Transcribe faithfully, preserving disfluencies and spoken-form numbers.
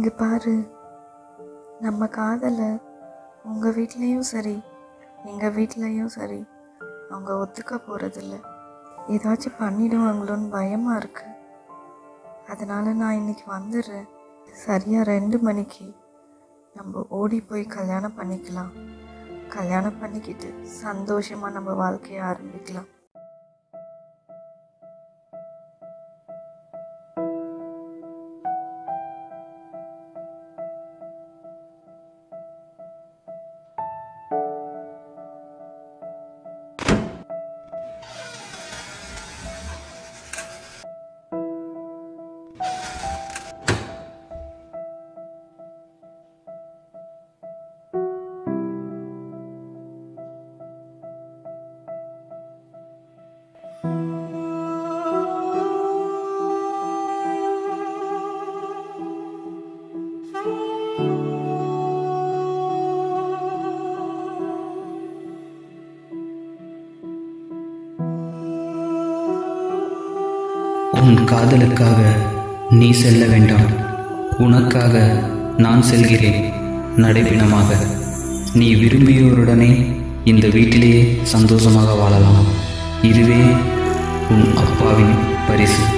இங்கே பாரு, நம்ம காதலை உங்கள் வீட்லேயும் சரி எங்கள் வீட்லேயும் சரி அவங்க ஒத்துக்க போகிறதில்ல. ஏதாச்சும் பண்ணிடுவாங்களோன்னு பயமாக இருக்குது. அதனால் நான் இன்றைக்கி வந்துடுறேன். சரியாக ரெண்டு மணிக்கு நம்ம ஓடி போய் கல்யாணம் பண்ணிக்கலாம். கல்யாணம் பண்ணிக்கிட்டு சந்தோஷமாக நம்ம வாழ்க்கையை ஆரம்பிக்கலாம். உன் காதலுக்காக நீ செல்ல வேண்டாம். உனக்காக நான் செல்கிறேன் நடைபிணமாக. நீ விரும்பியோருடனே இந்த வீட்டிலேயே சந்தோஷமாக வாழலாம். இதுவே உன் அப்பாவின் பரிசு.